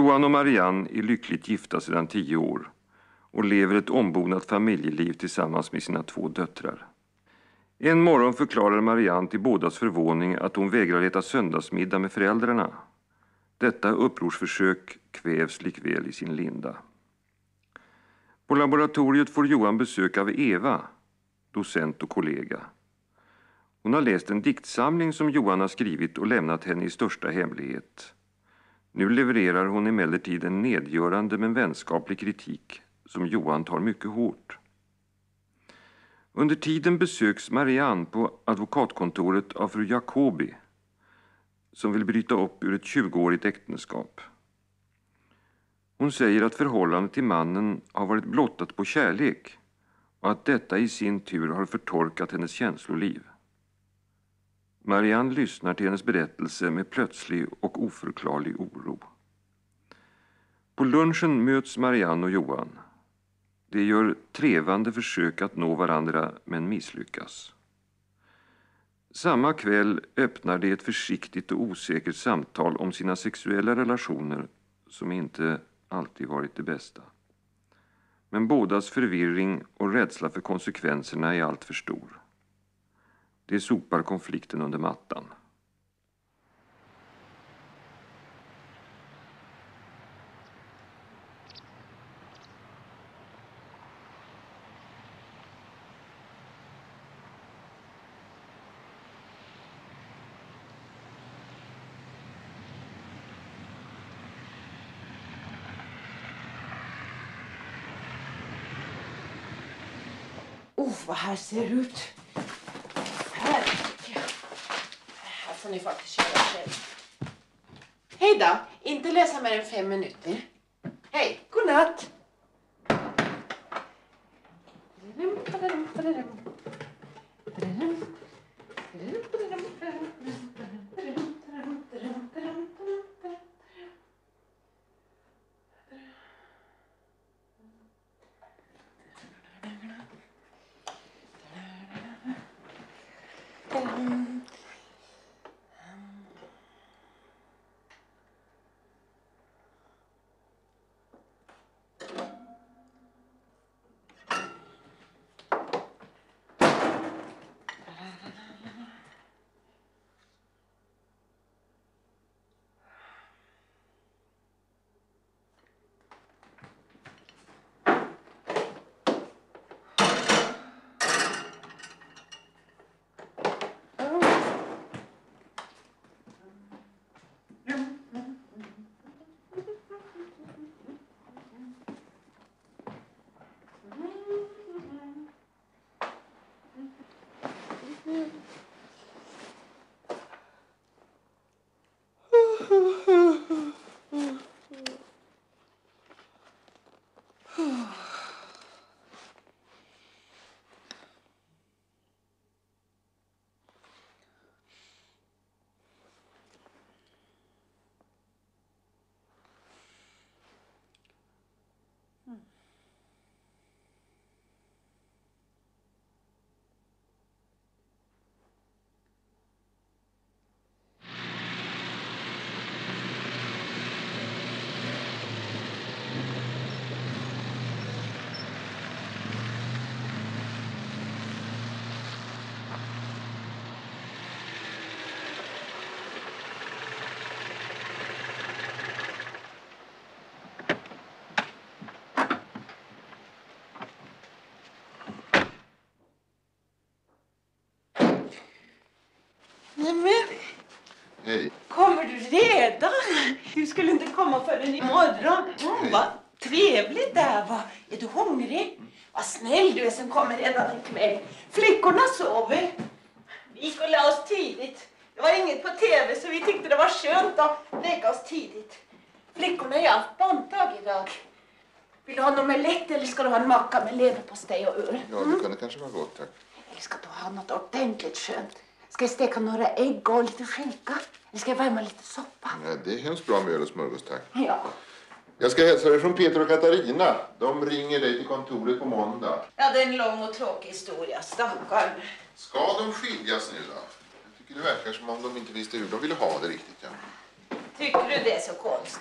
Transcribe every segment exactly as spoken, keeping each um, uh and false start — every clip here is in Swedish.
Johan och Marianne är lyckligt gifta sedan tio år och lever ett ombonat familjeliv tillsammans med sina två döttrar. En morgon förklarar Marianne till bådas förvåning att hon vägrar äta söndagsmiddag med föräldrarna. Detta upprorsförsök kvävs likväl i sin linda. På laboratoriet får Johan besök av Eva, docent och kollega. Hon har läst en diktsamling som Johan har skrivit och lämnat henne i största hemlighet. Nu levererar hon emellertid en nedgörande men vänskaplig kritik som Johan tar mycket hårt. Under tiden besöks Marianne på advokatkontoret av fru Jacobi som vill bryta upp ur ett tjugoårigt äktenskap. Hon säger att förhållandet till mannen har varit blottat på kärlek och att detta i sin tur har förtorkat hennes känsloliv. Marianne lyssnar till hennes berättelse med plötslig och oförklarlig oro. På lunchen möts Marianne och Johan. De gör trevande försök att nå varandra men misslyckas. Samma kväll öppnar de ett försiktigt och osäkert samtal om sina sexuella relationer som inte alltid varit det bästa. Men bådas förvirring och rädsla för konsekvenserna är allt för stor. Det sopar konflikten under mattan. Oh, vad här ser ut. Här. Här får ni faktiskt köra själv. Hej då. Inte läsa mer än fem minuter. Hej. God natt. Hej. Kommer du redan? Du skulle inte komma förrän imorgon. Mm, vad trevligt det här var. Är du hungrig? Vad snäll du är som kommer redan en kväll. Flickorna sover. Vi gick och la oss tidigt. Det var inget på tv så vi tyckte det var skönt att lägga oss tidigt. Flickorna är allt bantag idag. Vill du ha något med lätt eller ska du ha en macka med leverpastej och ur? Ja, det kunde kanske vara gott, tack. Eller ska du ha något ordentligt skönt? Ska jag steka några ägg och lite skinka? Eller ska jag värma lite soppa? Nej, det är hemskt bra med öl och smörgås, tack. Ja. Jag ska hälsa dig från Peter och Katarina. De ringer dig till kontoret på måndag. Ja, det är en lång och tråkig historia. Stackar. Ska de skiljas nu då? Jag tycker det verkar som om de inte visste hur de ville ha det riktigt. Ja. Tycker du det är så konstigt?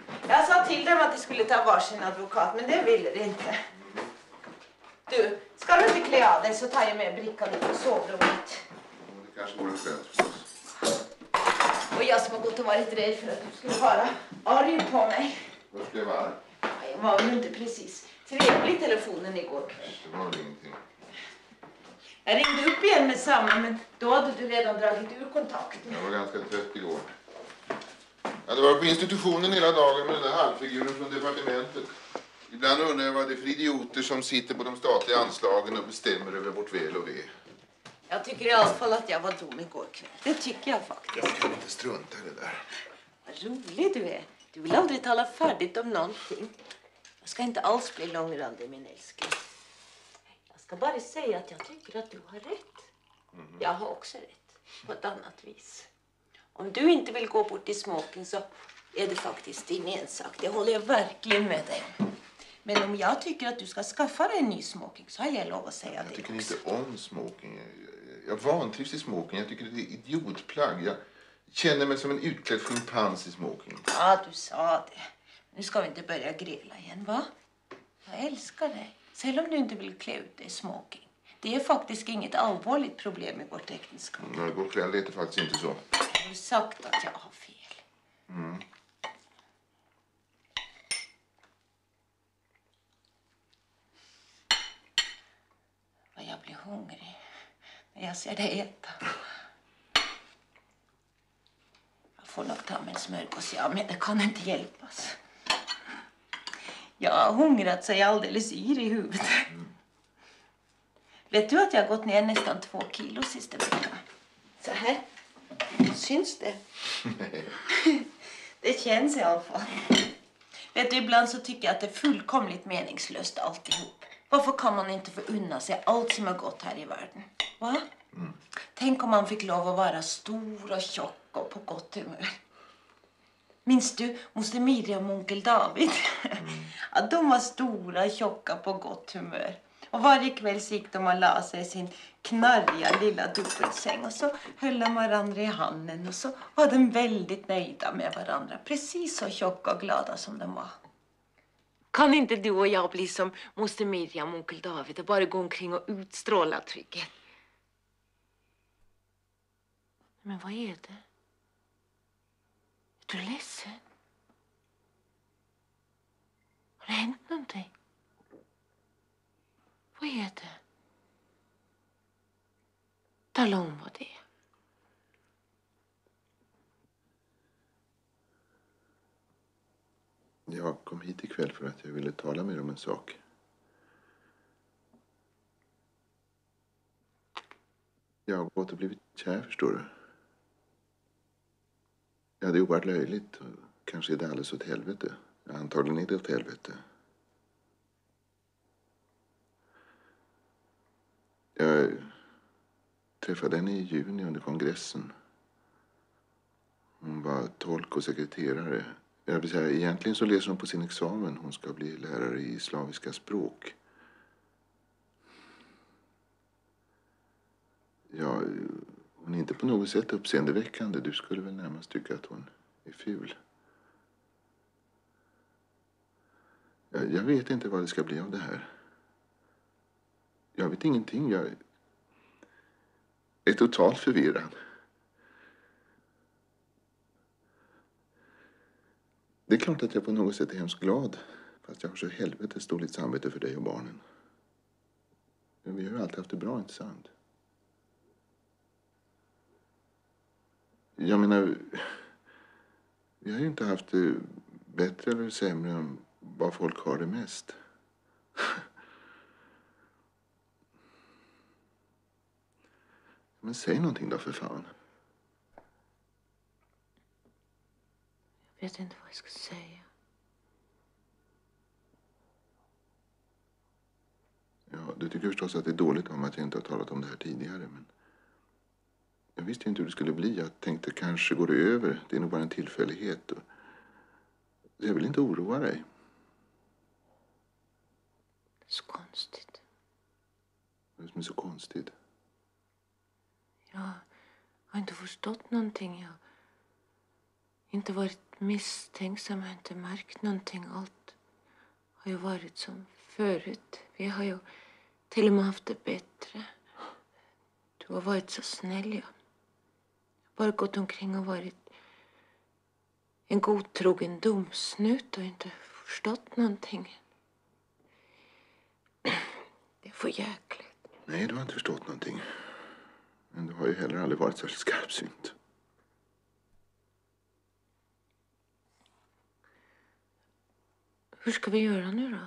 Jag sa till dem att de skulle ta varsin advokat, men det ville de inte. Du, ska du inte klä av dig så tar jag med brickan i på sovrummet. Det kanske vore skönt förstås. Och jag som har gått och varit rädd för att du skulle vara arg på mig. Vad skulle jag vara? Jag var ju inte precis trevlig i telefonen igår kväll. Det var väl ingenting. Jag ringde upp igen med samma, men då hade du redan dragit ur kontakten. Jag var ganska trött igår. Jag hade varit på institutionen hela dagen med den där halvfiguren från departementet. Ibland undrar jag vad det är för idioter som sitter på de statliga anslagen och bestämmer över vårt väl och ve. Jag tycker i alla fall att jag var dum igår kväll. Det tycker jag faktiskt. Jag kan inte strunta i det där. Vad rolig du är. Du vill aldrig tala färdigt om någonting. Jag ska inte alls bli långrandig, min älskling. Jag ska bara säga att jag tycker att du har rätt. Mm. Jag har också rätt. På ett annat vis. Om du inte vill gå bort i smoking så är det faktiskt din ensak. Det håller jag verkligen med dig om. Men om jag tycker att du ska skaffa dig en ny smoking så har jag lov att säga jag det Jag tycker också. inte om smoking. Jag, jag vantrivs i smoking. Jag tycker det är idiotplagg. Jag känner mig som en utklädd schimpans i smoking. Ja, du sa det. Nu ska vi inte börja grela igen, va? Jag älskar dig. Selv om du inte vill klä ut dig i smoking. Det är faktiskt inget allvarligt problem i vårt äktenskap. Mm, igår kväll lät det faktiskt inte så. Jag har sagt att jag har fel. Mm. Vad jag blir hungrig när jag ser dig äta. Jag får nog ta mig en smörgås, ja, men det kan inte hjälpas. Jag har hungrat så jag är alldeles yr i huvudet. Mm. Vet du att jag har gått ner nästan två kilo sista veckan? Så här. Syns det? Nej. Det känns i alla fall. Vet du, ibland så tycker jag att det är fullkomligt meningslöst alltihop. Varför kan man inte få unna sig allt som är gott här i världen? Va? Mm. Tänk om man fick lov att vara stor och tjock och på gott humör. Minns du moster Miriam och onkel David? Mm. Ja, de var stora, tjocka på gott humör. Och varje kväll gick de och la sig i sin knarriga lilla dubbelsäng. Och så höll de varandra i handen. Och så var de väldigt nöjda med varandra. Precis så tjocka och glada som de var. Kan inte du och jag bli som moster Miriam och onkel David och bara gå omkring och utstråla trygghet? Men vad är det? Är du ledsen? Har det hänt någonting? Vad är det? Tala om vad det är. Jag kom hit ikväll för att jag ville tala med om en sak. Jag har gått och blivit kär, förstår du. Ja, det är oerhört löjligt. Kanske är det alldeles åt helvete. Antagligen är det åt helvete. Jag träffade henne i juni under kongressen. Hon var tolk och sekreterare. Jag vill säga, egentligen så läser hon på sin examen. Hon ska bli lärare i slaviska språk. Ja, hon är inte på något sätt uppseendeväckande. Du skulle väl närmast tycka att hon är ful. Jag, jag vet inte vad det ska bli av det här. Jag vet ingenting. Jag är totalt förvirrad. Det är klart att jag på något sätt är hemskt glad. Fast jag har så helvetes dåligt samvete för dig och barnen. Men vi har ju alltid haft det bra, inte sant? Jag menar, vi har ju inte haft det bättre eller sämre än vad folk har det mest. Men säg någonting då, för fan. Jag vet inte vad jag ska säga. Ja, du tycker förstås att det är dåligt om att jag inte har talat om det här tidigare, men jag visste ju inte hur det skulle bli. Jag tänkte kanske går det över. Det är nog bara en tillfällighet. Och jag vill inte oroa dig. Det är så konstigt. Vad är det som är så konstigt? Jag har inte förstått någonting. Jag har inte varit varit misstänksam, jag har inte märkt någonting. Allt har ju varit som förut. Vi har ju till och med haft det bättre. Du har varit så snäll, jag. Bara gått omkring och varit en godtrogen domsnut och inte förstått någonting. Det är för jäkligt. Nej, du har inte förstått någonting. Men du har ju heller aldrig varit särskilt skarpsynt. Hur ska vi göra nu då?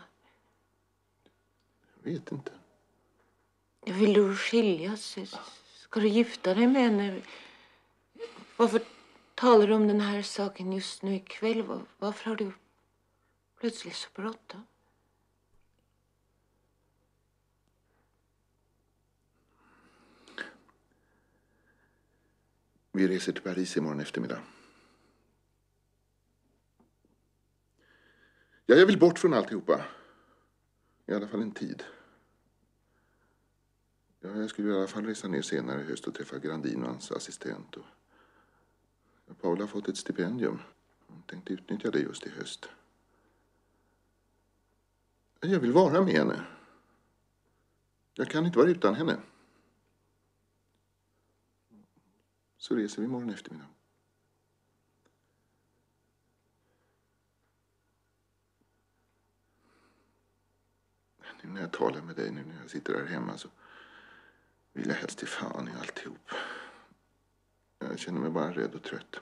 Jag vet inte. Vill du skiljas? Ska du gifta dig med henne? Varför talar du om den här saken just nu ikväll? Varför har du plötsligt så bråttom? Vi reser till Paris imorgon eftermiddag. Ja, jag vill bort från alltihopa. I alla fall en tid. Ja, jag skulle i alla fall resa ner senare i höst och träffa Grandin och hans assistent. Och Paula har fått ett stipendium. Hon tänkte utnyttja det just i höst. Jag vill vara med henne. Jag kan inte vara utan henne. Så reser vi imorgon eftermiddag. Nu när jag talar med dig, nu när jag sitter här hemma, så vill jag helst till fan i alltihop. Jag känner mig bara rädd och trött.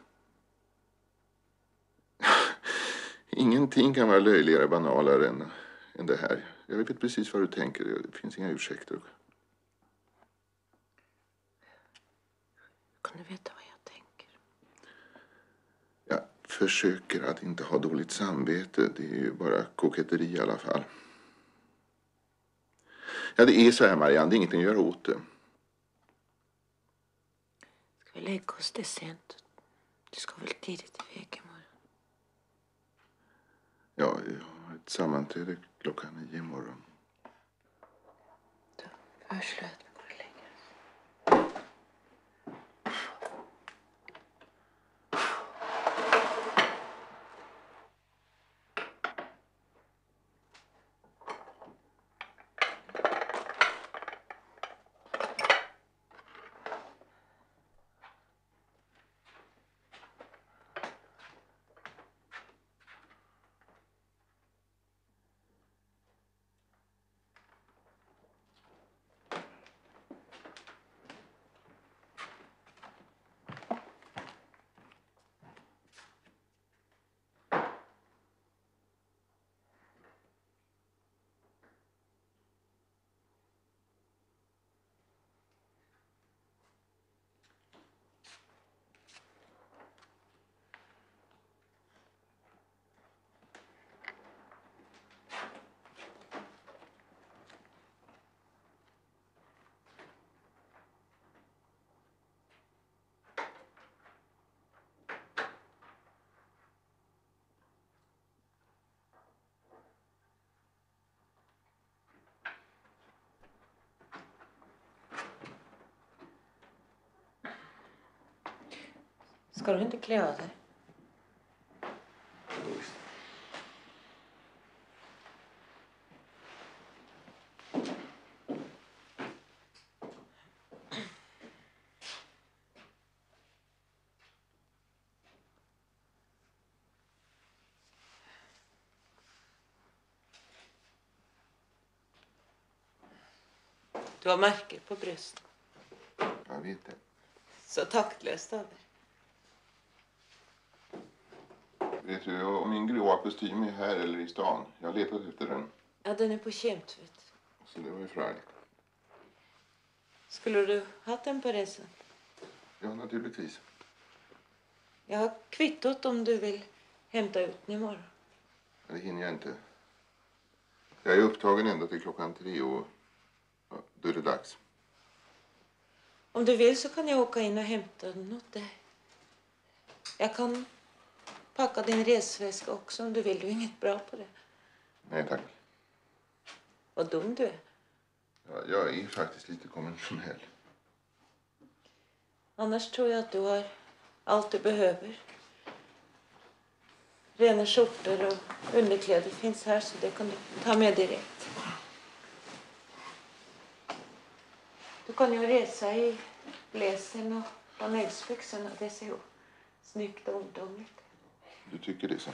Ingenting kan vara löjligare, banalare än, än det här. Jag vet precis vad du tänker. Det finns inga ursäkter. Kan du veta vad jag tänker? Jag försöker att inte ha dåligt samvete. Det är ju bara koketteri i alla fall. Ja, det är så här, Marianne. Det är ingenting att göra åt det. Ska vi lägga oss det sent? Du ska väl tidigt iväg imorgon? Ja, jag har ett sammanträde klockan nio imorgon. Då föreslår jag att vi går och lägger oss. Ska du inte klä av dig? Du har märker på brösten. Jag vet det. Så taktlöst av dig. Vet du om min gråa kostym är här eller i stan? Jag har letat efter den. Ja, den är på kemtvätt. Så det var ju fraj. Skulle du ha den på resan? Ja, naturligtvis. Jag har kvittot om du vill hämta ut den imorgon. Ja, det hinner jag inte. Jag är upptagen ända till klockan tre och ja, då är det dags. Om du vill så kan jag åka in och hämta den åt dig. Jag kan packa din resväska också om du vill. Du är inget bra på det. Nej, tack. Vad dum du är. Ja, jag är faktiskt lite konventionell. Annars tror jag att du har allt du behöver. Rena skjortor och underkläder finns här så det kan du ta med direkt. Du kan ju resa i bläsen och flanellsbyxorna. Det ser ju snyggt och ungdomligt. Du tycker det så?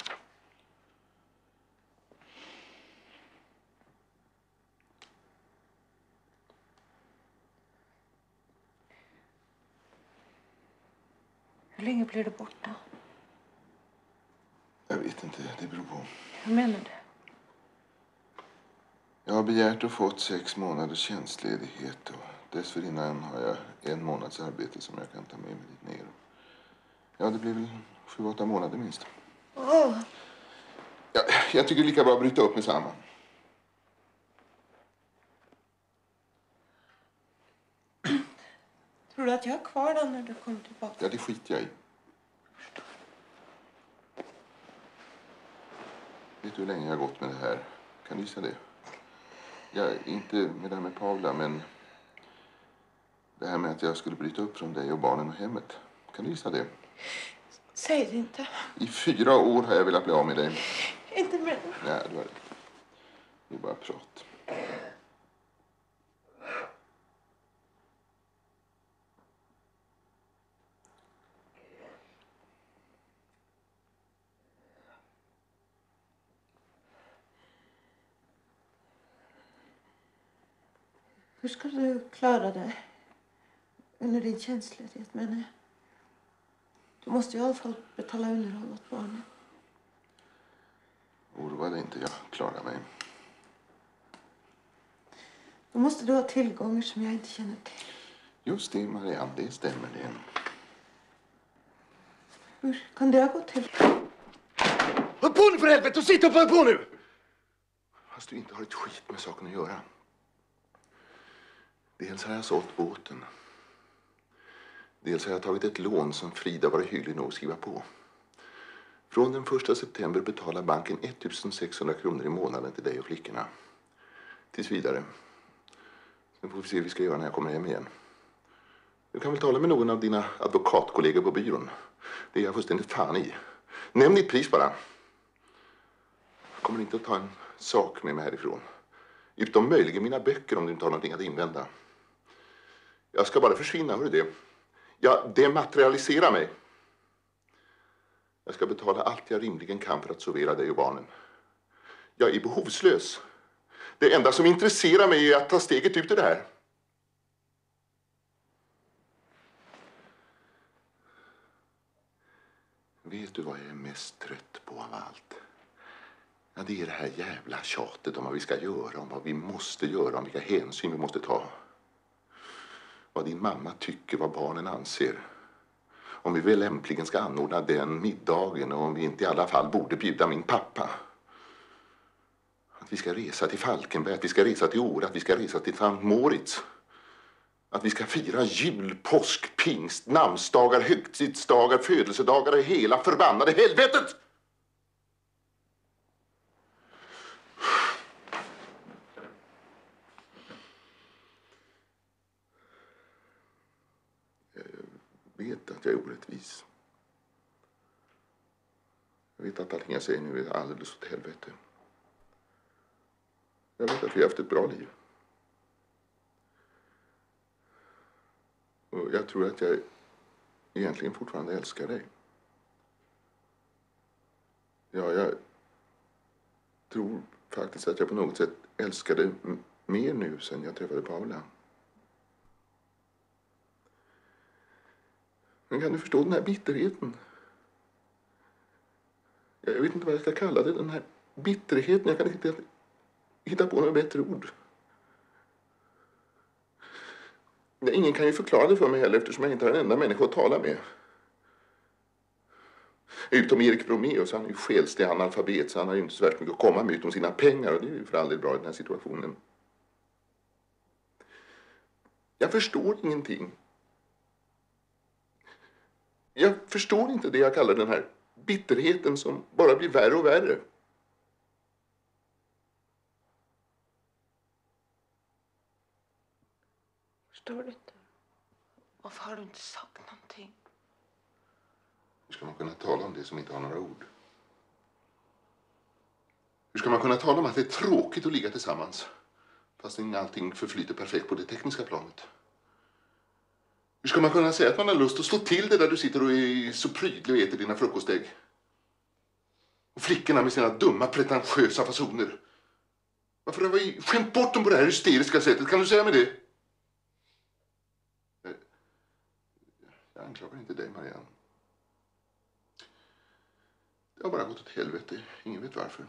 Hur länge blir du borta? Jag vet inte, det beror på. Hur menar du? Jag har begärt och fått sex månaders tjänstledighet och dessförinnan har jag en månads arbete som jag kan ta med mig dit ner. Ja, det blir väl sju, åtta månader minst. Oh. Ja, jag tycker lika bra att bryta upp med samma. Tror du att jag är kvar då när du kommer tillbaka? Ja, det skiter jag i. Vet du hur länge jag har gått med det här? Kan du gissa det? Ja, inte med det här med Paula, men det här med att jag skulle bryta upp från dig och barnen och hemmet. Kan du gissa det? Säg det inte. I fyra år har jag velat bli av med dig. Inte mer. Nej, du har rätt. Det är bara prat. Hur ska du klara dig under din tjänstledighet, menar jag? Du måste ju i alla fall betala underhåll åt barnen. Oroa dig inte, jag klarar mig. Då måste du ha tillgångar som jag inte känner till. Just det, Marianne, det stämmer det. Hur kan det ha gått till? Håll på nu för helvete och sitt och håll på nu! Fast du inte har ett skit med saken att göra. Dels har jag sålt båten. Dels har jag tagit ett lån som Frida var hygglig nog att skriva på. Från den första september betalar banken ettusensexhundra kronor i månaden till dig och flickorna. Tills vidare. Sen får vi se vad vi ska göra när jag kommer hem igen. Du kan väl tala med någon av dina advokatkollegor på byrån. Det är jag fullständigt fan i. Nämn ditt pris bara. Jag kommer inte att ta en sak med mig härifrån. Utom möjligen mina böcker om du inte har någonting att invända. Jag ska bara försvinna, hör du det? Jag dematerialiserar mig. Jag ska betala allt jag rimligen kan för att servera dig och barnen. Jag är behovslös. Det enda som intresserar mig är att ta steget ut ur det här. Vet du vad jag är mest trött på av allt? Ja, det är det här jävla tjatet om vad vi ska göra, om vad vi måste göra, om vilka hänsyn vi måste ta. Vad din mamma tycker, vad barnen anser. Om vi väl lämpligen ska anordna den middagen och om vi inte i alla fall borde bjuda min pappa. Att vi ska resa till Falkenberg, att vi ska resa till Åre, att vi ska resa till Sankt Moritz. Att vi ska fira jul, påsk, pingst, namnsdagar, högtidsdagar, födelsedagar i hela förbannade helvetet! Jag vet att jag är orättvis. Jag vet att allting jag säger nu är alldeles åt helvete. Jag vet att vi har haft ett bra liv. Och jag tror att jag egentligen fortfarande älskar dig. Ja, jag tror faktiskt att jag på något sätt älskar dig mer nu sen jag träffade Paula. Men kan du förstå den här bitterheten? Jag vet inte vad jag ska kalla det, den här bitterheten. Jag kan inte hitta på några bättre ord. Ingen kan ju förklara det för mig heller eftersom jag inte har en enda människa att tala med. Utom Erik Bromeus, han är ju själslig analfabet så han har ju inte så värst mycket att komma med utom sina pengar och det är ju för aldrig bra i den här situationen. Jag förstår ingenting. Jag förstår inte det jag kallar den här bitterheten som bara blir värre och värre. Förstår du inte? Varför har du inte sagt någonting? Hur ska man kunna tala om det som inte har några ord? Hur ska man kunna tala om att det är tråkigt att ligga tillsammans? Fast allting förflyter perfekt på det tekniska planet. Hur ska man kunna säga att man har lust att slå till det där du sitter och är så prydlig och äter dina frukostägg? Och flickorna med sina dumma pretentiösa fasoner. Varför har vi skämt bort dem på det här hysteriska sättet? Kan du säga mig det? Jag, jag anklagar inte dig, Marianne. Det har bara gått åt helvete. Ingen vet varför.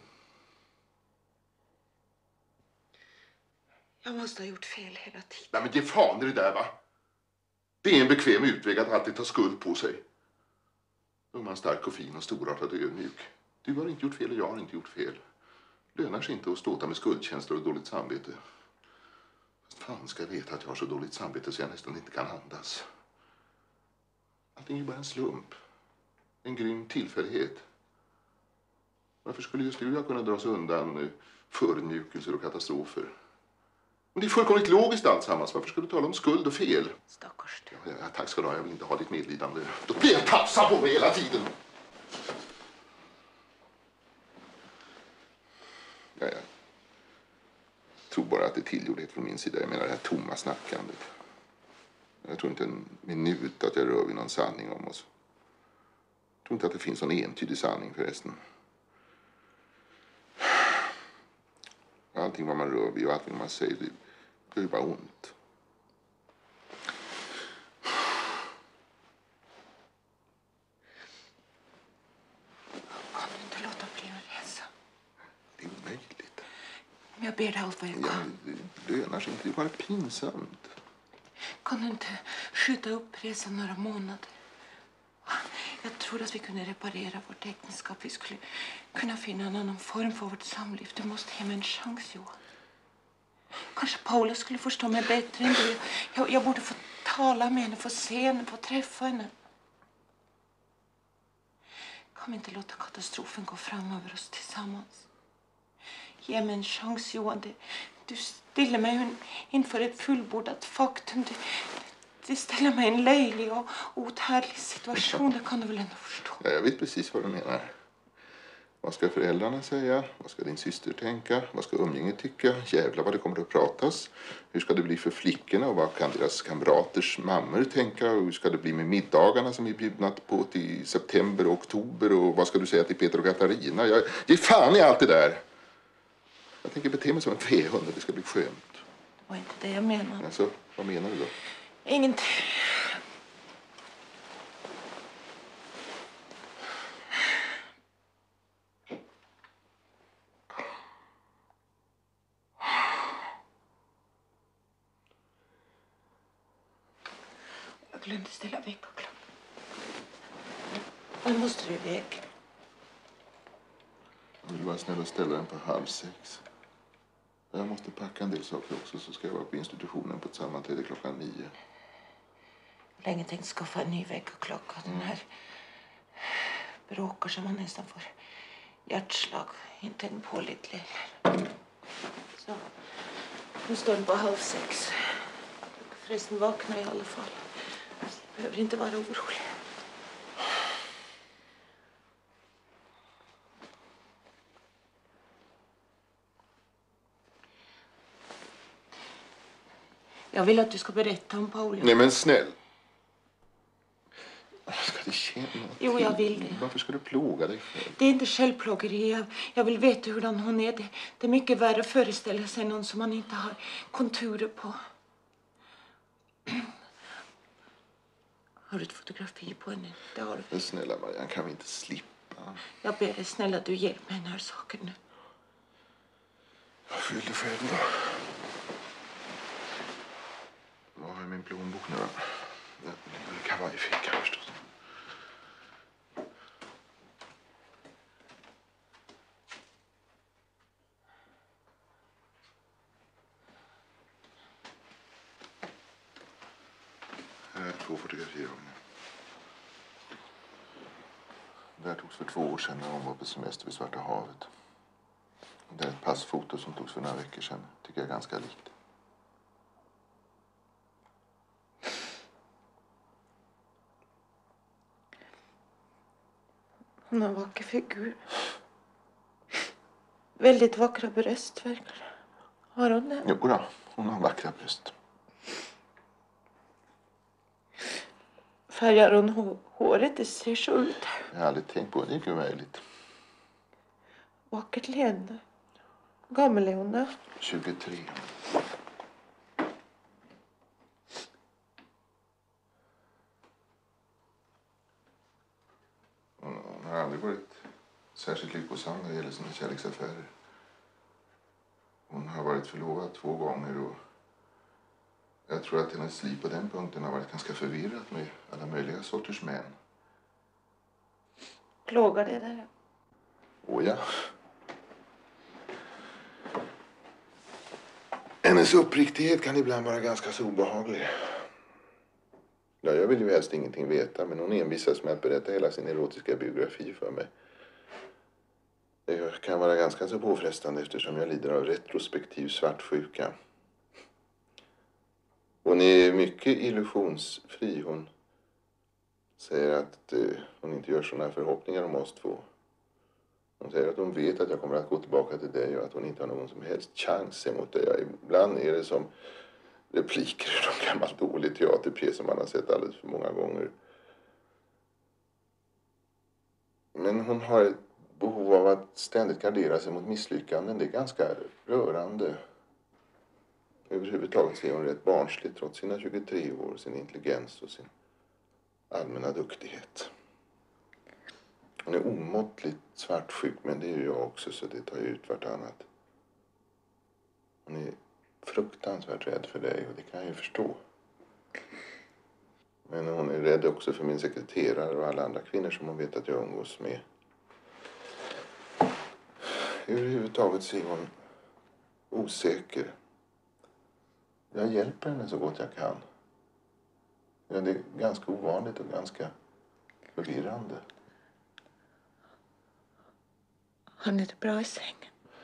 Jag måste ha gjort fel hela tiden. Nej, men ge fan i det där, va? Det är en bekväm utväg att alltid ta skuld på sig. Då är man stark och fin och storartad och ödmjuk. Du har inte gjort fel och jag har inte gjort fel. Lönar sig inte att ståta med skuldkänslor och dåligt samvete. Fast fan ska jag veta att jag har så dåligt samvete så jag nästan inte kan andas. Allting är bara en slump. En grym tillfällighet. Varför skulle just du kunna dra sig undan förödmjukelser och katastrofer? Men det är fullkomligt logiskt alltsammans. Varför skulle du tala om skuld och fel? Stackars du. Ja, ja, tack ska du ha. Jag vill inte ha ditt medlidande. Då blir jag tafsa på mig hela tiden. Ja, ja. Jag tror bara att det är tillgjordhet från min sida. Jag menar det här tomma snackandet. Jag tror inte en minut att jag rör vid någon sanning om oss. Jag tror inte att det finns någon entydig sanning förresten. Allting vad man rör vid och allting vad man säger, det gör ju bara ont. Kan du inte låta bli att resa? Det är omöjligt. Men jag ber dig allt vad jag kan. Ja, det lönar sig inte. Det är bara pinsamt. Kan du inte skjuta upp resan några månader? Jag tror att vi kunde reparera vårt äktenskap. Vi skulle kunna finna en annan form för vårt samliv. Du måste ge mig en chans, Johan. Kanske Paula skulle förstå mig bättre än du. Jag, jag borde få tala med henne, få se henne, få träffa henne. Kan vi inte låta katastrofen gå fram över oss tillsammans? Ge mig en chans, Johan. Det, du ställer mig inför ett fullbordat faktum. Det, det ställer mig i en löjlig och outhärdlig situation. Det kan du väl ändå förstå? Ja, jag vet precis vad du menar. Vad ska föräldrarna säga? Vad ska din syster tänka? Vad ska umgänget tycka? Jävlar vad det kommer att pratas. Hur ska det bli för flickorna? Och vad kan deras kamraters mammor tänka? Och hur ska det bli med middagarna som är bjudna på till september och oktober? Och vad ska du säga till Peter och Katarina? Jag ger fan i allt det där. Jag tänker bete mig som en fehund och det ska bli skönt. Det var inte det jag menade. Alltså, vad menar du då? Ingenting. Jag glömde ställa väckarklockan. Nu måste du iväg. Jag vill vara snäll och ställa den på halv sex. Jag måste packa en del saker också så ska jag vara på institutionen på ett sammanträde klockan nio. Länge tänkt skaffa en ny väckarklocka. Den här bråkar som man nästan får hjärtslag. Inte en pålitlig heller. Så, nu står den på halv sex. Förresten vaknar i alla fall. Jag behöver inte vara orolig. Jag vill att du ska berätta om Paula. Nej men snäll. Ska det känna Jo, jag vill det. Varför ska du plåga dig själv? Det är inte självplågeri. Jag, jag vill veta hur hon är. Det, det är mycket värre att föreställa sig någon som man inte har konturer på. Har du ett fotografi på henne? Det har du. Men snälla Marianne, kan vi inte slippa? Jag ber dig snälla, du hjälp mig den här saken nu. Jag fyller själv då. Vad har jag min plånbok nu då? Det kan vara i fickan förstås. Här är två fotografier av henne. Det här togs för två år sedan när hon var på semester vid Svarta havet. Det är ett passfoto som togs för några veckor sedan. Tycker jag är ganska likt. Hon har en vacker figur. Väldigt vackra bröst, verkar det. Har hon det? Jo då, hon har vackra bröst. Färgar hon hå- håret? Det ser så ut. Jag har aldrig tänkt på det. Det är inte möjligt. Vackert leende. Gammal är hon då? tjugotre. Hon har aldrig varit särskilt lyckosam när det gäller sina kärleksaffärer. Hon har varit förlovad två gånger och jag tror att hennes liv på den punkten har varit ganska förvirrat med alla möjliga sorters män. Plågar det där? Åh ja. Hennes uppriktighet kan ibland vara ganska så obehaglig. Ja, jag vill ju helst ingenting veta, men hon envisas med att berätta hela sin erotiska biografi för mig. Det kan vara ganska så påfrestande eftersom jag lider av retrospektiv svartsjuka. Hon är mycket illusionsfri. Hon säger att eh, hon inte gör sådana förhoppningar om oss två. Hon säger att hon vet att jag kommer att gå tillbaka till dig och att hon inte har någon som helst chans emot dig. Ibland är det som repliker i någon gammal dålig teaterpjäs som man har sett alldeles för många gånger. Men hon har ett behov av att ständigt gardera sig mot misslyckanden. Det är ganska rörande. Överhuvudtaget ser hon rätt barnsligt trots sina tjugotre år, sin intelligens och sin allmänna duktighet. Hon är omåttligt svartsjuk, men det är ju jag också, så det tar ju ut vartannat. Hon är fruktansvärt rädd för dig och det kan jag ju förstå. Men hon är rädd också för min sekreterare och alla andra kvinnor som hon vet att jag umgås med. Överhuvudtaget ser hon osäker. Jag hjälper henne så gott jag kan. Ja, det är ganska ovanligt och ganska förvirrande. Har ni det bra i sängen?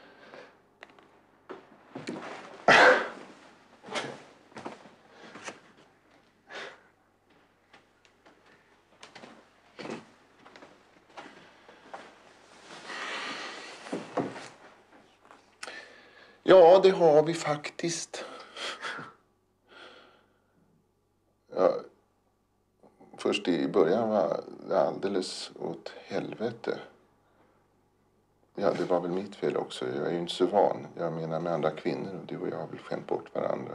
Ja, det har vi faktiskt. Ja, först i början var det alldeles åt helvete. Ja, det var väl mitt fel också. Jag är ju inte så van. Jag menar med andra kvinnor och du och jag har väl skämt bort varandra.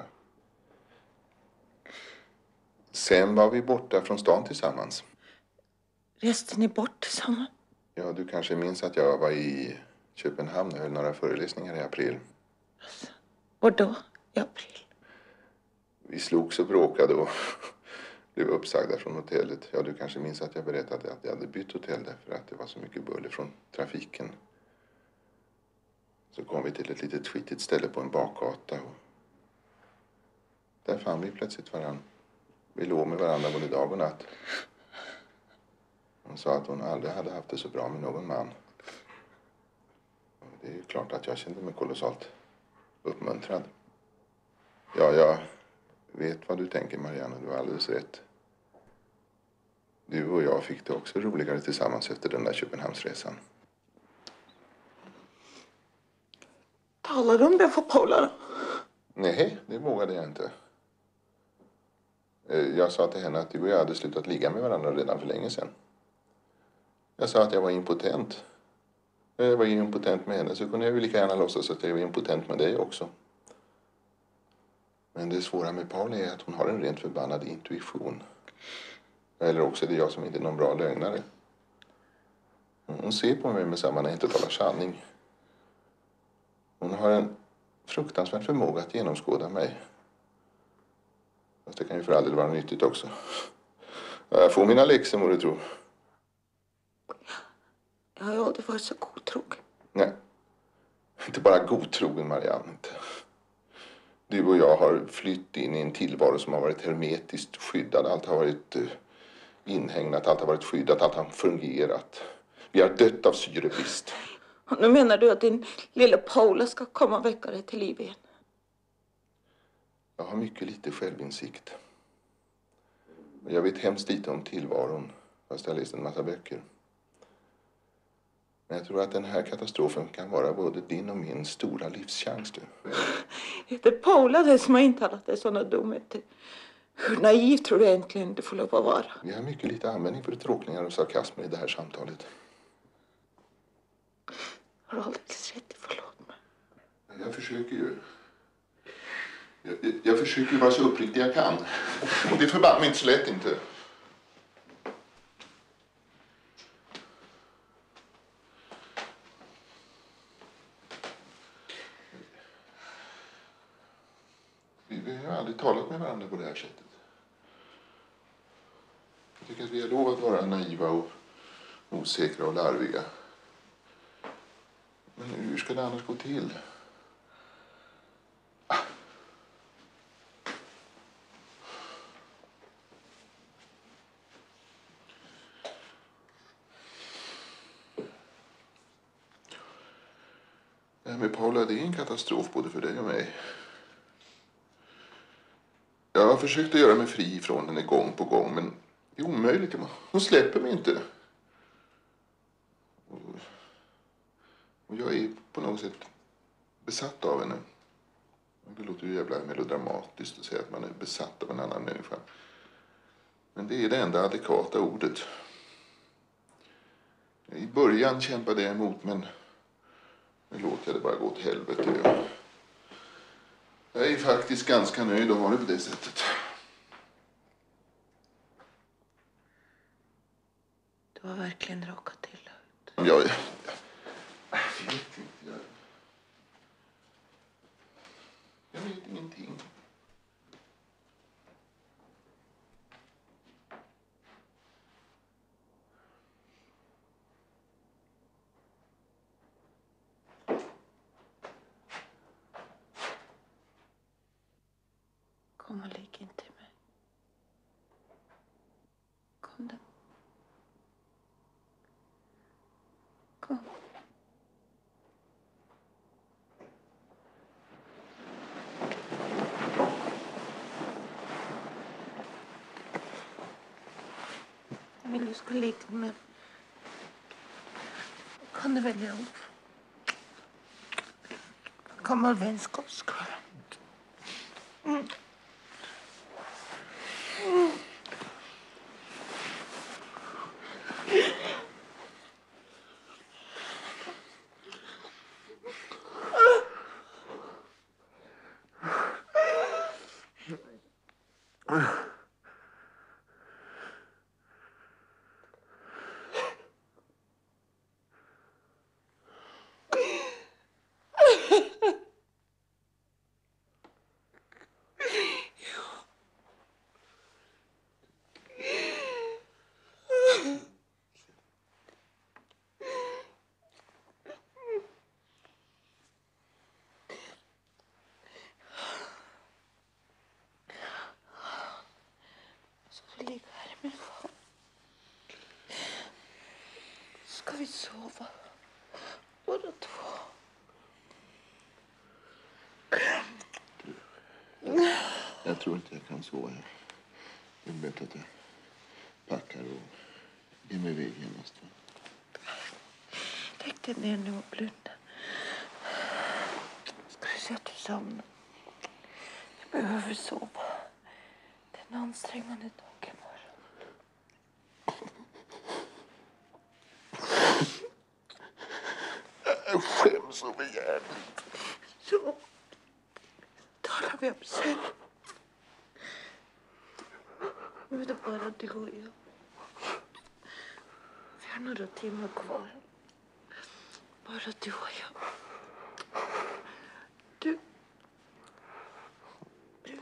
Sen var vi borta från stan tillsammans. Reste ni bort tillsammans? Ja, du kanske minns att jag var i Köpenhamn och höll några föreläsningar i april. Alltså, och då? I april? Vi slogs och bråkade och blev uppsagda från hotellet. Ja, du kanske minns att jag berättade att jag hade bytt hotell därför att det var så mycket buller från trafiken. Så kom vi till ett litet skitigt ställe på en bakgata och där fann vi plötsligt varann. Vi låg med varandra både dag och natt. Hon sa att hon aldrig hade haft det så bra med någon man. Och det är ju klart att jag kände mig kolossalt uppmuntrad. Ja, jag vet vad du tänker, Marianne. Du har alldeles rätt. Du och jag fick det också roligare tillsammans efter den där Köpenhamnsresan. Talar du om det för Paula då? Nej, det vågade jag inte. Jag sa till henne att du och jag hade slutat ligga med varandra redan för länge sedan. Jag sa att jag var impotent. När jag var impotent med henne så kunde jag ju lika gärna låtsas att jag var impotent med dig också. Men det svåra med Paula är att hon har en rent förbannad intuition. Eller också är det jag som inte är någon bra lögnare. Hon ser på mig med samma när jag inte talar sanning. Hon har en fruktansvärd förmåga att genomskåda mig. Fast det kan ju för all del vara nyttigt också. Jag får mina läxor, må du tro. Jag har ju aldrig varit så godtrogen. Nej, inte bara godtrogen, Marianne. Inte. Du och jag har flytt in i en tillvaro som har varit hermetiskt skyddad. Allt har varit uh, inhägnat, allt har varit skyddat, allt har fungerat. Vi har dött av syrebrist. Och nu menar du att din lilla Paula ska komma och väcka dig till liv igen? Jag har mycket lite självinsikt. Jag vet hemskt lite om tillvaron, fast jag har läst en massa böcker. Men jag tror att den här katastrofen kan vara både din och min stora livschans, du. Det är Paula det som har intalat dig sådana dumheter. Hur naiv tror du egentligen det får lov att vara? Vi har mycket lite användning för tråkningar och sarkasmer i det här samtalet. Har du alldeles rätt? Förlåt mig. Jag försöker ju. Jag, jag försöker ju vara så uppriktig jag kan. Och det förbannar mig inte så lätt inte. Vi, vi har aldrig talat med varandra på det här sättet. Jag tycker att vi har lov att vara naiva och osäkra och larviga. Men hur ska det annars gå till? Ah. Det här med Paula, det är en katastrof både för dig och mig. Jag har försökt att göra mig fri från henne gång på gång, men det är omöjligt. Hon släpper mig inte. Och, och jag är på något sätt besatt av henne. Det låter ju jävla melodramatiskt att säga att man är besatt av en annan människa. Men det är det enda adekvata ordet. I början kämpade jag emot, men nu låter jag det bara gå åt helvete. Jag är faktiskt ganska nöjd att ha det på det sättet. Du har verkligen råkat till. Ja, jag, jag, jag vet inte. Jag, jag vet ingenting. Kom och ligg in till mig. Kom då. Kom. Jag vill du ska ligga med. Kan du välja ord? Gammal vänskapskväll. Mm. Ska vi ligga här med far? Ska vi sova? Båda två. Jag, jag tror inte jag kan sova här. Det är bättre att jag packar och ger mig iväg genast. Lägg dig ner nu och blunda. Ska vi se att du somnar? Jag behöver sova. Det är en ansträngande dag imorgon. Jag skäms så jävligt. Så talar vi om sen. Nu är det bara du och jag. Vi har några timmar kvar. Bara du och jag. Du. Du.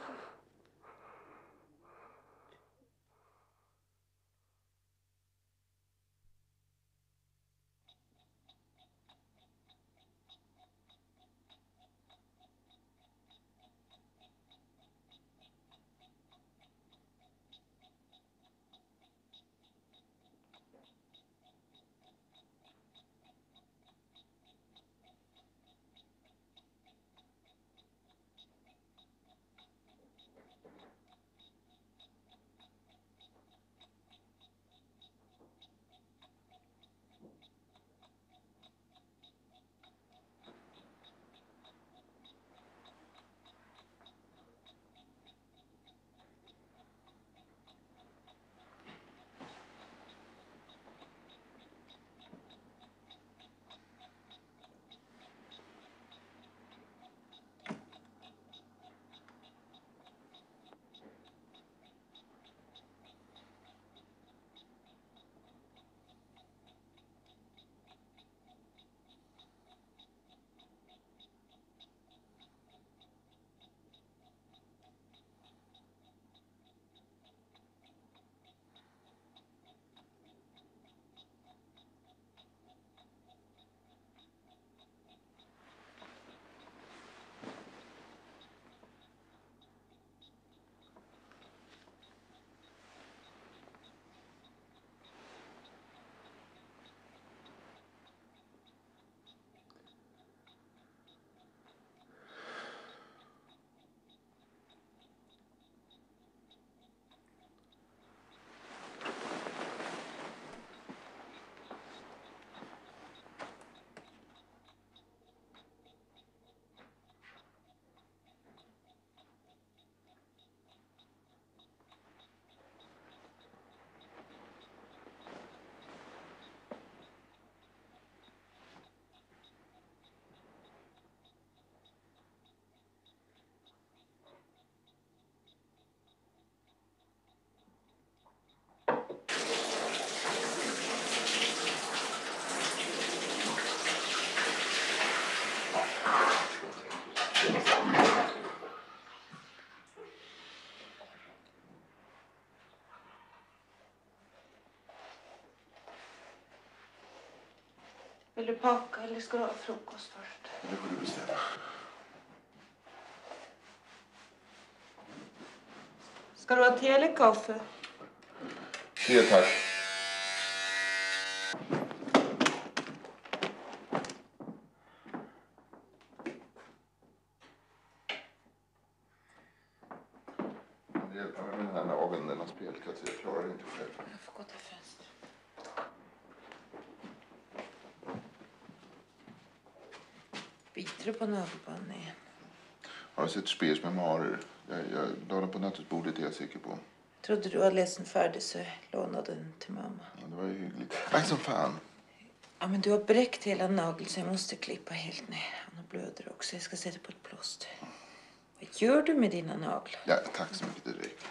Vill du packa eller ska du ha frukost först? Det får du bestämma. Ska du ha te eller kaffe? Te, tack. Det hjälper mig med den här nageln. Den har spelkat så jag klarar det inte själv. Jag får gå till fönstret. Biter du på nagelbanden igen? Jag har sett spes med marer. Jag, jag la den på nattduksbordet, är jag säker på. Trodde du hade läst den färdig så jag lånade den till mamma. Ja, det var ju hyggligt. Aj, som fan. Ja, men du har bräckt hela nageln så jag måste klippa helt ner. Han har blöder också. Jag ska sätta på ett plåster. Vad gör du med dina naglar? Ja, tack så mycket, det räcker.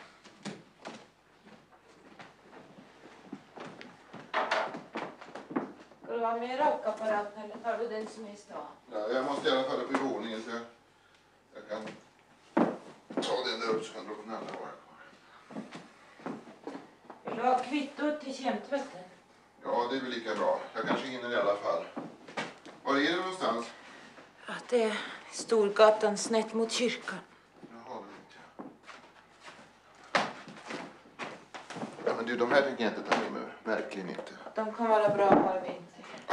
Ska du ha med rakapparaten eller tar du den som är i stan? Ja, jag måste i alla fall upp i våningen så jag, jag kan ta den där upp så kan dra på den andra vara kvar. Vill du ha kvitto till kemtvätten? Ja, det är väl lika bra. Jag kanske hinner i alla fall. Var är det någonstans? Ja, det är Storgatan snett mot kyrkan. Jaha, det vet jag. Ja, men du, de här tänker jag inte ta med mig. Verkligen inte. De kan vara bra bara vinter.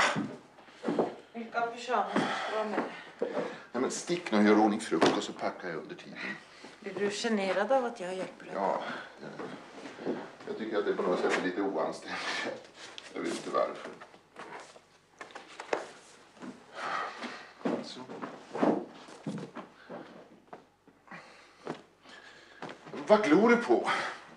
Vilka pyjamas ska du ha med? Nej, men stick nu och gör ordning frukost så packar jag under tiden. Blir du generad av att jag hjälper dig? Ja, jag, jag tycker att det på något sätt är lite oanständigt. Jag vet inte varför. Så. Vad glor du på?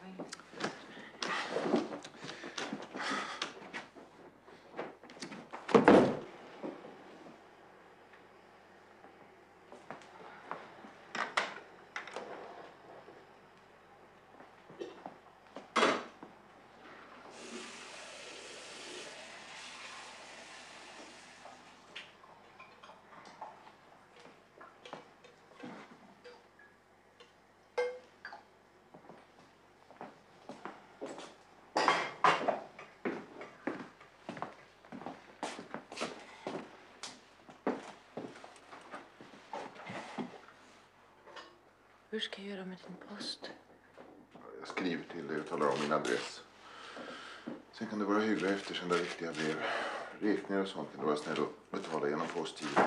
Hur ska jag göra med din post? Jag skriver till dig och talar om min adress. Sen kan du vara hygglig och eftersända riktiga brev. Räkningar och sånt kan du vara snäll och betala genom postgivet.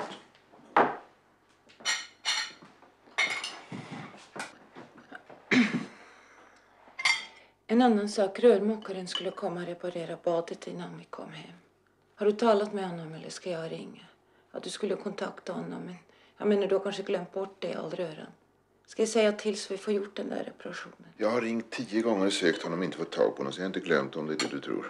En annan sak, rörmokaren skulle komma och reparera badet innan vi kom hem. Har du talat med honom eller ska jag ringa? Ja, du skulle kontakta honom, men jag menar du har kanske glömt bort det i all röran. Ska jag säga till så vi får gjort den där reparationen? Jag har ringt tio gånger och sökt honom och inte fått tag på honom så jag har inte glömt om det är det du tror.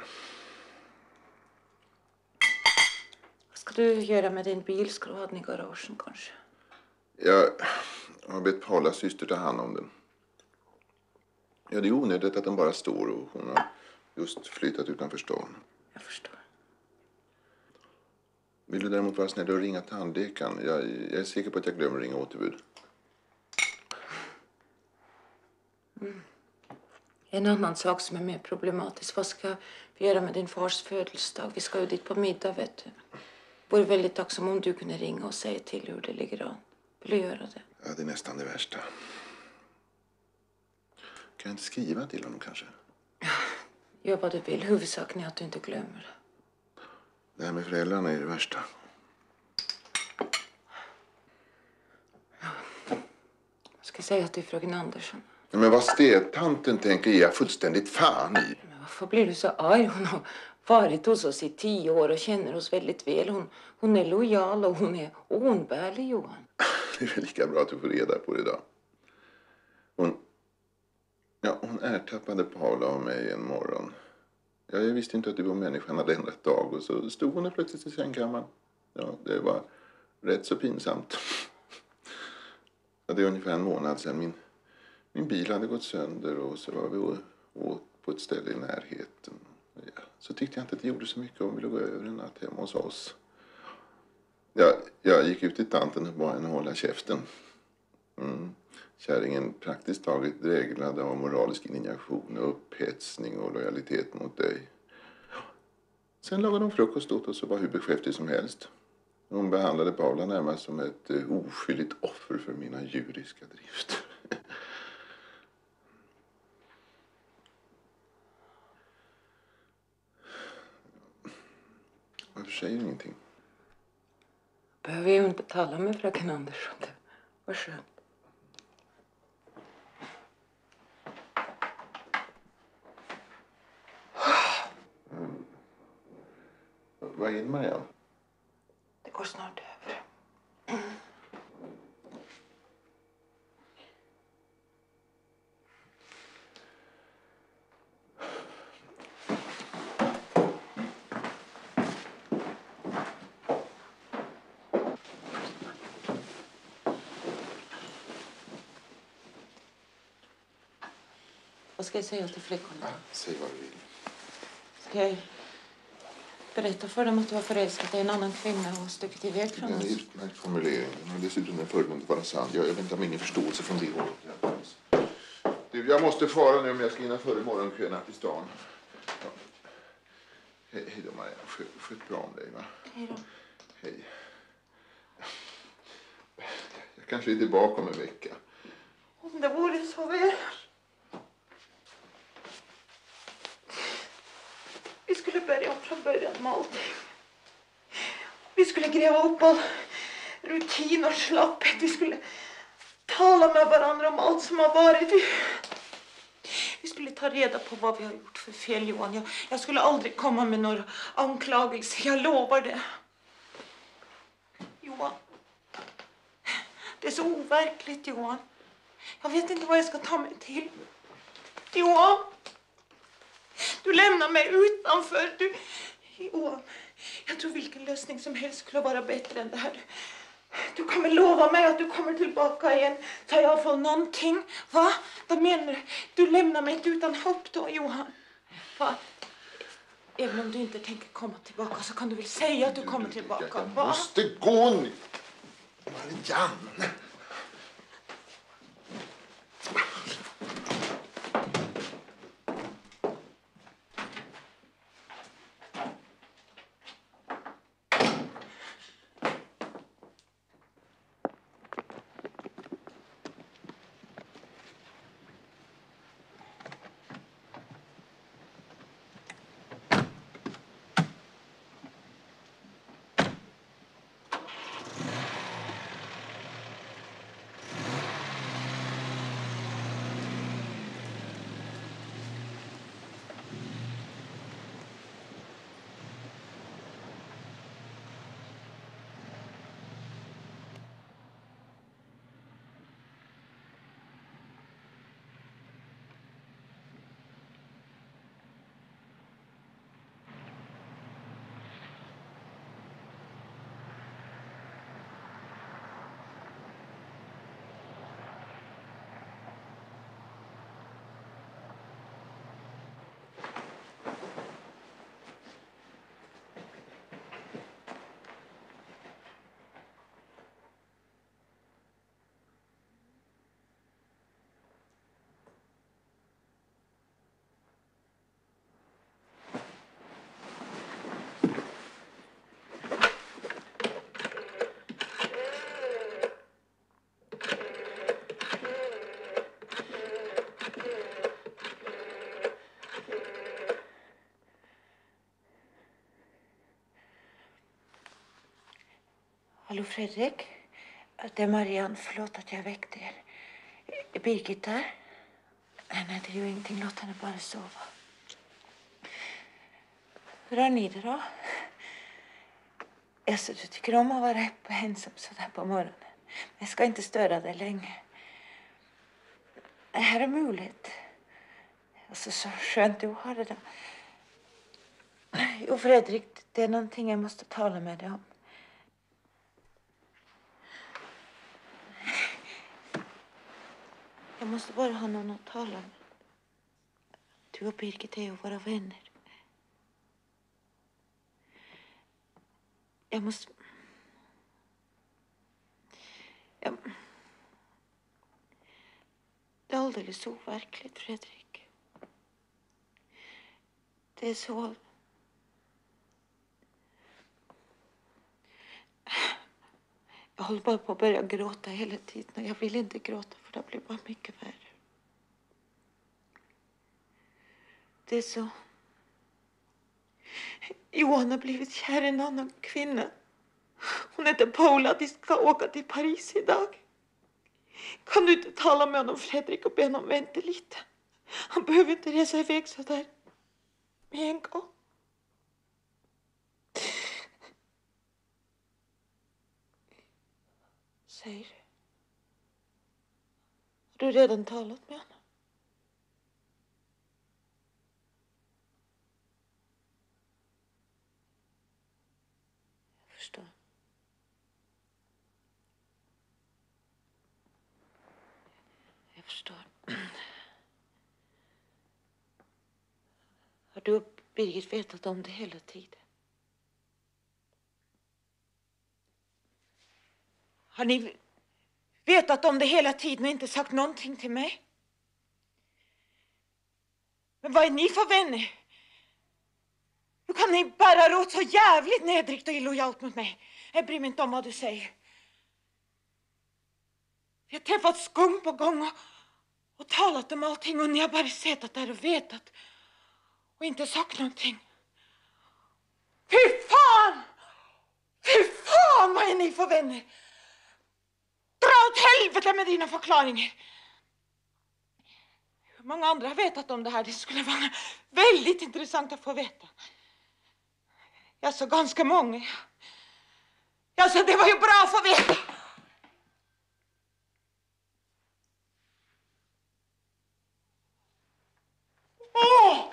Vad ska du göra med din bil? Ska du ha den i garagen kanske? Jag har bett Paulas syster ta hand om den. Ja, det är onödigt att den bara står och hon har just flyttat utanför stan. Jag förstår. Vill du däremot vara snäll och ringa tandläkaren? Jag, jag är säker på att jag glömmer ringa återbud. Mm. En annan sak som är mer problematisk. Vad ska vi göra med din fars födelsedag? Vi ska ju dit på middag, vet du. Vore väldigt tacksam om du kunde ringa och säga till hur det ligger an. Vill du göra det? Ja, det är nästan det värsta. Kan jag inte skriva till honom kanske? Gör vad du vill. Huvudsaken är att du inte glömmer. Det här med föräldrarna är det värsta. Jag ska säga att du är fröken Andersson. Ja, men vad städtanten tänker är jag fullständigt fan i. Men varför blir du så arg? Hon har varit hos oss i tio år och känner oss väldigt väl. Hon, hon är lojal och hon är oumbärlig, Johan. Det är väl lika bra att du får reda på det idag. Hon, ja, hon ertappade Paula och mig en morgon. Ja, jag visste inte att du var människan hade ändrat dag och så stod hon plötsligt i sängkammaren. Ja, det var rätt så pinsamt. Ja, det är ungefär en månad sedan min, min bil hade gått sönder och så var vi och åt på ett ställe i närheten. Ja, så tyckte jag inte att det gjorde så mycket om vi ville gå över en natt hemma hos oss. Ja, jag gick ut till tanten och bad henne hålla käften. Mm. Kärringen praktiskt taget dreglade av moralisk indignation och upphetsning och lojalitet mot dig. Sen lagade hon frukost åt oss och var hur beskäftig som helst. Hon behandlade Paula närmast som ett uh, oskyldigt offer för mina djuriska drifter. Varför säger du ingenting? Behöver ju inte tala med fröken Andersson. Det var skönt. Mm. Vad är det, Marianne? Det går snart över. Vad ska jag säga till flickorna? Säg vad du vill. Ska jag berätta för dem att du har förälskat dig i en annan kvinna och stuckit iväg från oss? Det är en utmärkt formulering. Men dessutom är föregående vara sann. Jag, jag vet inte om ingen förståelse från det hållet. Du, jag måste fara nu om jag ska hinna före morgonköerna till stan. Ja. Hej, hej då, Marianne. Sköt, sköt bra om dig, va? Hej då. Hej. Jag kanske är tillbaka om en vecka. Om det vore så väl. Vi skulle börja om från början med allting. Vi skulle gräva upp all rutin och slapphet. Vi skulle tala med varandra om allt som har varit. Vi, vi skulle ta reda på vad vi har gjort för fel, Johan. Jag, jag skulle aldrig komma med några anklagelser. Jag lovar det. Johan. Det är så overkligt, Johan. Jag vet inte vad jag ska ta mig till. Johan. Du lämnar mig utanför. Du... Johan, jag tror vilken lösning som helst skulle vara bättre än det här. Du kommer lova mig att du kommer tillbaka igen. Tar jag för någonting? Va? Vad menar du? Du lämnar mig inte utan hopp då, Johan. Va? Även om du inte tänker komma tillbaka så kan du väl säga att du kommer tillbaka. Va? Jag måste gå nu. Marianne. Hallå Fredrik, det är Marianne. Förlåt att jag väckte er. Är Birgit där? Nej, nej, det är ju ingenting. Låt henne bara sova. Hur har ni det då? Alltså, du tycker om att vara uppe ensam sådär på morgonen. Jag ska inte störa dig länge. Det här är möjligt. Alltså, så skönt du har det då. Jo, Fredrik, det är någonting jag måste tala med dig om. Jag måste bara ha någon att tala med. Du och Birgit är ju våra vänner. Jag måste... Jag... Det är alldeles overkligt, Fredrik. Det är så... Jag håller bara på att börja gråta hela tiden. Jag vill inte gråta för det blir bara mycket värre. Det är så. Johan har blivit kär i en annan kvinna. Hon heter Paula. De ska åka till Paris idag. Kan du inte tala med honom, Fredrik, och be honom vänta lite? Han behöver inte resa iväg så där med en gång. Säger du? Har du redan talat med honom? Jag förstår. Jag förstår. Har du och Birgit vetat om det hela tiden? Har ni vetat om det hela tiden och inte sagt någonting till mig? Men vad är ni för vänner? Hur kan ni bara råda så jävligt nedrikt och illojalt mot mig? Jag bryr mig inte om vad du säger. Vi har träffat skum på gång och, och talat om allting och ni har bara suttit där och vetat och inte sagt någonting. Fy fan! Fy fan, vad är ni för vänner? Dra åt helvete med dina förklaringar. Hur många andra har vetat om det här? Det skulle vara väldigt intressant att få veta. Jag så ganska många. Jag så det var ju bra att få veta. Åh!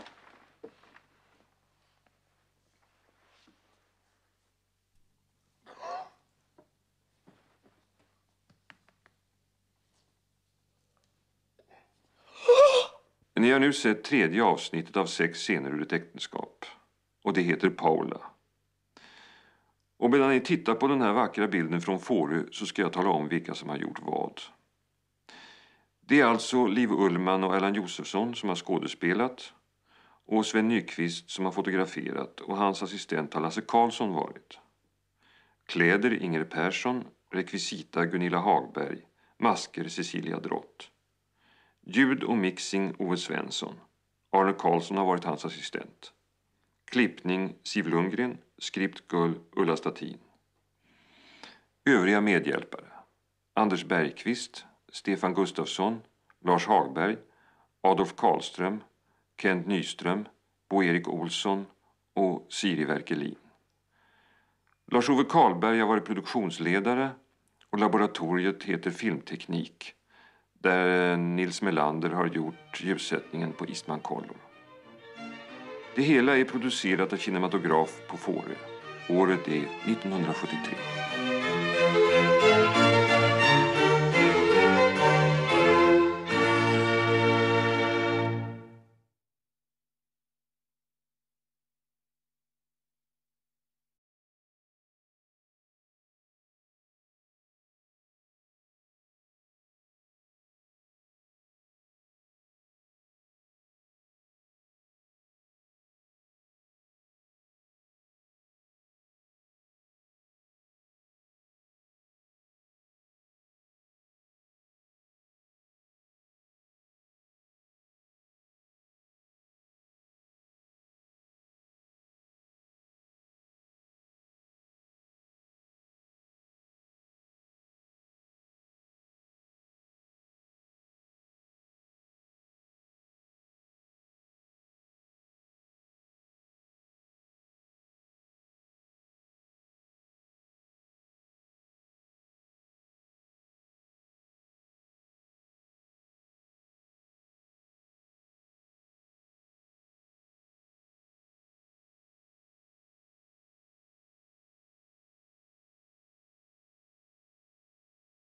Ni har nu sett tredje avsnittet av sex scener ur ett äktenskap. Och det heter Paula. Och medan ni tittar på den här vackra bilden från Fårö så ska jag tala om vilka som har gjort vad. Det är alltså Liv Ullmann och Erland Josephson som har skådespelat. Och Sven Nyqvist som har fotograferat och hans assistent har Lasse Karlsson varit. Kläder Inger Persson, rekvisita Gunilla Hagberg, masker Cecilia Drott. Ljud och mixing Ove Svensson. Arne Karlsson har varit hans assistent. Klippning Siv Lundgren, skript Gull Ulla Statin. Övriga medhjälpare. Anders Bergqvist, Stefan Gustafsson, Lars Hagberg, Adolf Karlström, Kent Nyström, Bo-Erik Olsson och Siri Verkelin. Lars-Ove Karlberg har varit produktionsledare och laboratoriet heter Filmteknik, där Nils Melander har gjort ljussättningen på Eastman Color. Det hela är producerat av kinematograf på Fårö. Året är nittonhundrasjuttiotre.